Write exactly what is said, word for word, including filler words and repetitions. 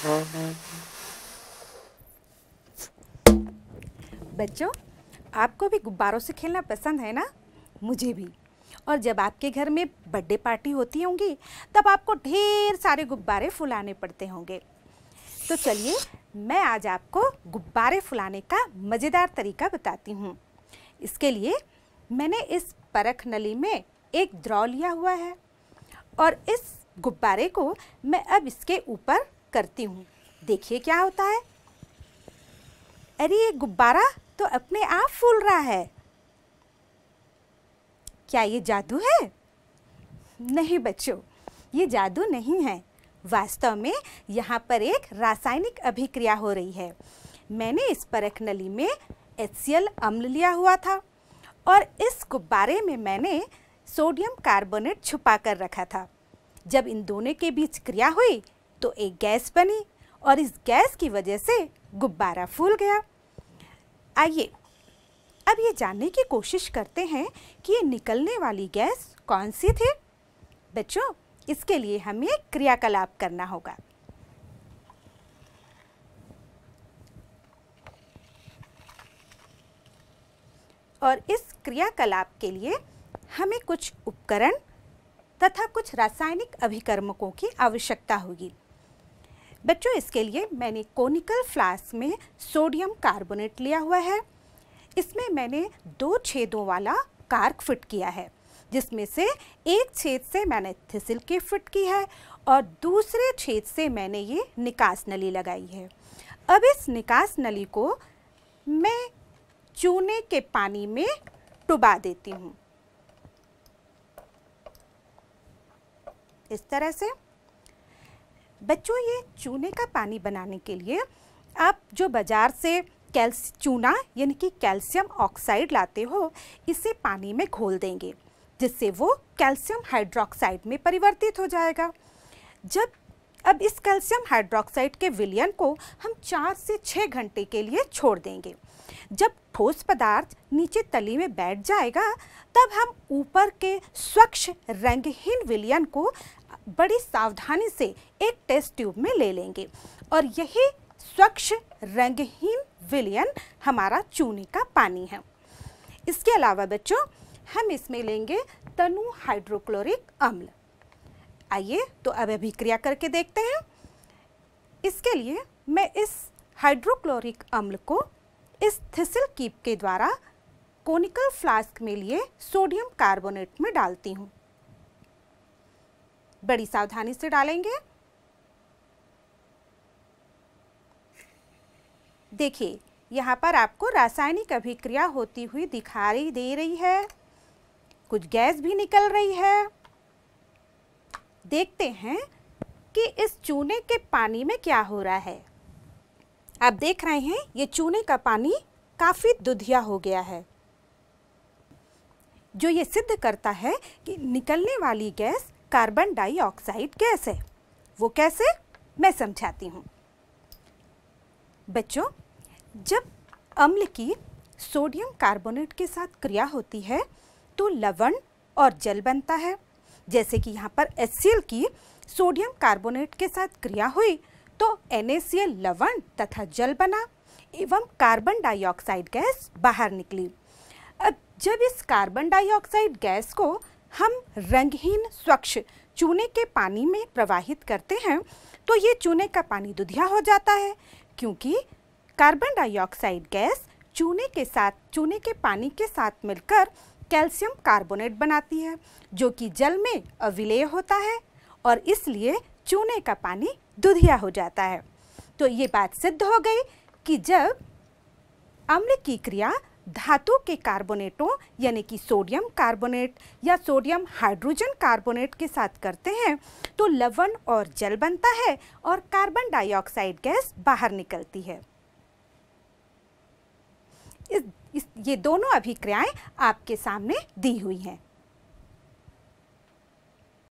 बच्चों, आपको भी गुब्बारों से खेलना पसंद है ना? मुझे भी। और जब आपके घर में बर्थडे पार्टी होती होंगी तब आपको ढेर सारे गुब्बारे फुलाने पड़ते होंगे। तो चलिए मैं आज आपको गुब्बारे फुलाने का मज़ेदार तरीका बताती हूँ। इसके लिए मैंने इस परख नली में एक द्रव लिया हुआ है और इस गुब्बारे को मैं अब इसके ऊपर करती हूँ। देखिए क्या होता है। अरे ये गुब्बारा तो अपने आप फूल रहा है। क्या ये जादू है? नहीं बच्चों, ये जादू नहीं है। वास्तव में यहाँ पर एक रासायनिक अभिक्रिया हो रही है। मैंने इस परख नली में एच सी एल अम्ल लिया हुआ था और इस गुब्बारे में मैंने सोडियम कार्बोनेट छुपा कर रखा था। जब इन दोनों के बीच क्रिया हुई तो एक गैस बनी और इस गैस की वजह से गुब्बारा फूल गया। आइए अब ये जानने की कोशिश करते हैं कि ये निकलने वाली गैस कौन सी थी। बच्चों, इसके लिए हमें क्रियाकलाप करना होगा। और इस क्रियाकलाप के लिए हमें कुछ उपकरण तथा कुछ रासायनिक अभिकर्मकों की आवश्यकता होगी। बच्चों, इसके लिए मैंने कोनिकल फ्लास्क में सोडियम कार्बोनेट लिया हुआ है। इसमें मैंने दो छेदों वाला कार्क फिट किया है, जिसमें से एक छेद से मैंने थिसिल की फिट की है और दूसरे छेद से मैंने ये निकास नली लगाई है। अब इस निकास नली को मैं चूने के पानी में डुबा देती हूँ, इस तरह से। बच्चों, ये चूने का पानी बनाने के लिए आप जो बाज़ार से कैल्स चूना यानी कि कैल्शियम ऑक्साइड लाते हो, इसे पानी में घोल देंगे, जिससे वो कैल्शियम हाइड्रोक्साइड में परिवर्तित हो जाएगा। जब अब इस कैल्शियम हाइड्रोक्साइड के विलयन को हम चार से छः घंटे के लिए छोड़ देंगे। जब ठोस पदार्थ नीचे तली में बैठ जाएगा तब हम ऊपर के स्वच्छ रंगहीन विलयन को बड़ी सावधानी से एक टेस्ट ट्यूब में ले लेंगे और यही स्वच्छ रंगहीन विलयन हमारा चूने का पानी है। इसके अलावा बच्चों, हम इसमें लेंगे तनु हाइड्रोक्लोरिक अम्ल। आइए तो अब अभिक्रिया करके देखते हैं। इसके लिए मैं इस हाइड्रोक्लोरिक अम्ल को इस थिसिल कीप के द्वारा कोनिकल फ्लास्क में लिए सोडियम कार्बोनेट में डालती हूँ। बड़ी सावधानी से डालेंगे। देखिए, यहाँ पर आपको रासायनिक अभिक्रिया होती हुई दिखाई दे रही है। कुछ गैस भी निकल रही है। देखते हैं कि इस चूने के पानी में क्या हो रहा है। आप देख रहे हैं ये चूने का पानी काफ़ी दुधिया हो गया है, जो ये सिद्ध करता है कि निकलने वाली गैस कार्बन डाइऑक्साइड गैस है। वो कैसे, मैं समझाती हूँ। बच्चों, जब अम्ल की सोडियम कार्बोनेट के साथ क्रिया होती है तो लवण और जल बनता है। जैसे कि यहाँ पर एच सी एल की सोडियम कार्बोनेट के साथ क्रिया हुई तो एन ए सी एल लवण तथा जल बना एवं कार्बन डाइऑक्साइड गैस बाहर निकली। अब जब इस कार्बन डाइऑक्साइड गैस को हम रंगहीन स्वच्छ चूने के पानी में प्रवाहित करते हैं तो ये चूने का पानी दुधिया हो जाता है, क्योंकि कार्बन डाइऑक्साइड गैस चूने के साथ चूने के पानी के साथ मिलकर कैल्शियम कार्बोनेट बनाती है, जो कि जल में अविलेय होता है और इसलिए चूने का पानी दुधिया हो जाता है। तो ये बात सिद्ध हो गई कि जब अम्ल की क्रिया धातु के कार्बोनेटों यानी कि सोडियम कार्बोनेट या सोडियम हाइड्रोजन कार्बोनेट के साथ करते हैं तो लवण और जल बनता है और कार्बन डाइऑक्साइड गैस बाहर निकलती है। इस, इस ये दोनों अभिक्रियाएं आपके सामने दी हुई हैं।